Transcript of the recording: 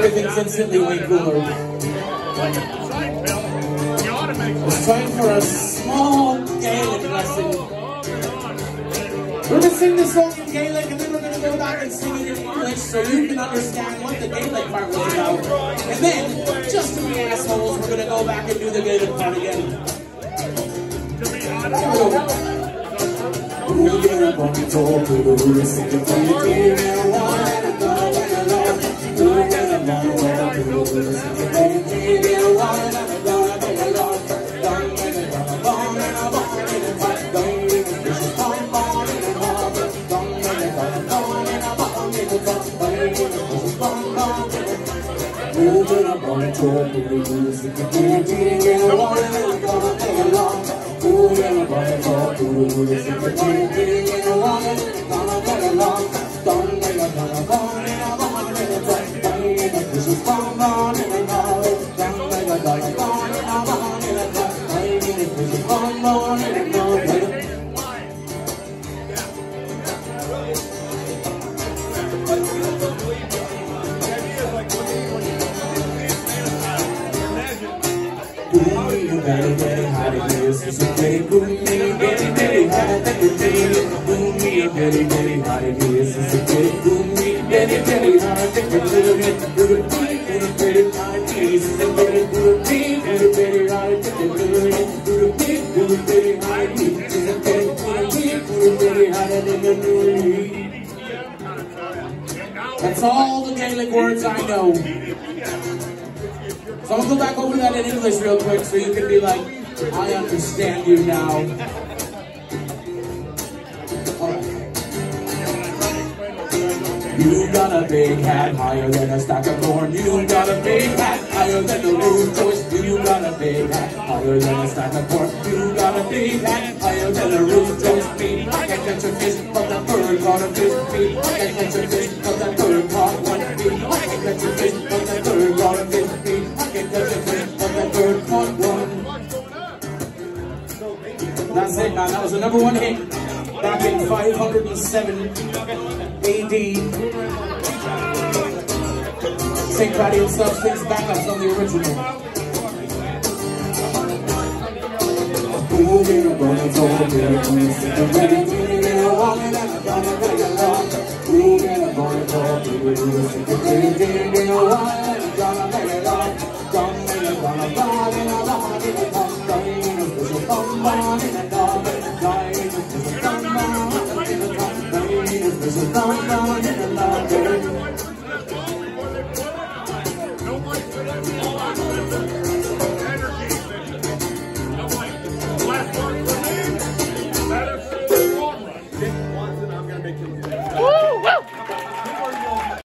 everything's instantly way cooler. It's time for a small Gaelic lesson. We're going to sing this song in Gaelic and then we're going to go back and sing it in English so you can understand what the Gaelic part was about. And then, just to be assholes, we're going to go back and do the Gaelic part again. That's all the Gaelic words I know. So I'm gonna go back over that in English real quick so you can be like, I understand you now. You got a big hat higher than a stack of corn. You got a big hat higher than a roof joist. You got a big hat higher than a stack of corn. You got a big hat higher than a roof joist. Me, I can catch a fish, but that bird caught a fish. Me, I can catch a fish, but that bird caught one. Me, I can catch a fish, but that bird caught a fish. Me, I can catch a fish, but that bird caught one. That's it, man. That was the #1 hit back in 507 AD. St. Patty himself sings backups on the original. This is